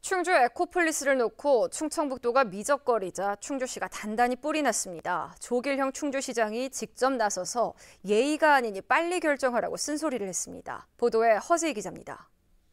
충주 에코폴리스를 놓고 충청북도가 미적거리자 충주시가 단단히 뿔이 났습니다. 조길형 충주시장이 직접 나서서 예의가 아니니 빨리 결정하라고 쓴소리를 했습니다. 보도에 허재희 기자입니다.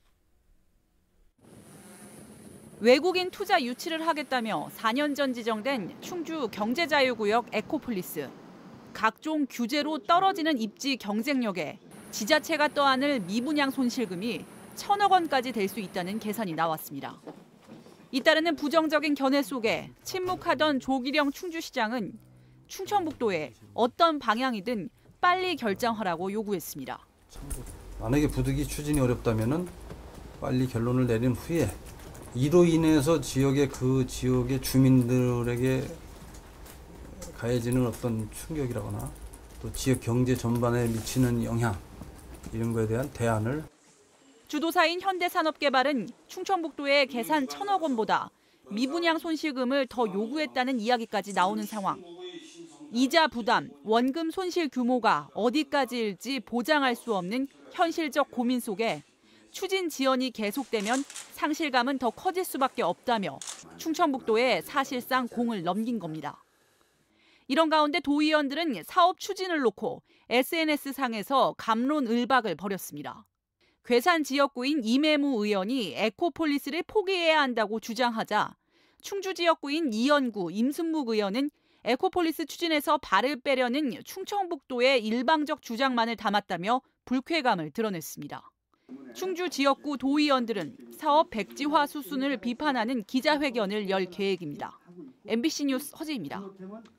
외국인 투자 유치를 하겠다며 4년 전 지정된 충주 경제자유구역 에코폴리스. 각종 규제로 떨어지는 입지 경쟁력에 지자체가 떠안을 미분양 손실금이 1,000억 원까지 될 수 있다는 계산이 나왔습니다. 잇따르는 부정적인 견해 속에 침묵하던 조길형 충주시장은 충청북도에 어떤 방향이든 빨리 결정하라고 요구했습니다. 만약에 부득이 추진이 어렵다면 빨리 결론을 내린 후에 이로 인해서 그 지역의 주민들에게 가해지는 어떤 충격이라거나 또 지역 경제 전반에 미치는 영향 이런 거에 대한 대안을 주도사인 현대산업개발은 충청북도에 계산 1,000억 원보다 미분양 손실금을 더 요구했다는 이야기까지 나오는 상황. 이자 부담, 원금 손실 규모가 어디까지일지 보장할 수 없는 현실적 고민 속에 추진 지연이 계속되면 상실감은 더 커질 수밖에 없다며 충청북도에 사실상 공을 넘긴 겁니다. 이런 가운데 도의원들은 사업 추진을 놓고 SNS상에서 갑론을박을 벌였습니다. 괴산 지역구인 이매무 의원이 에코폴리스를 포기해야 한다고 주장하자 충주 지역구인 이연구 임순묵 의원은 에코폴리스 추진에서 발을 빼려는 충청북도의 일방적 주장만을 담았다며 불쾌감을 드러냈습니다. 충주 지역구 도의원들은 사업 백지화 수순을 비판하는 기자회견을 열 계획입니다. MBC 뉴스 허재입니다.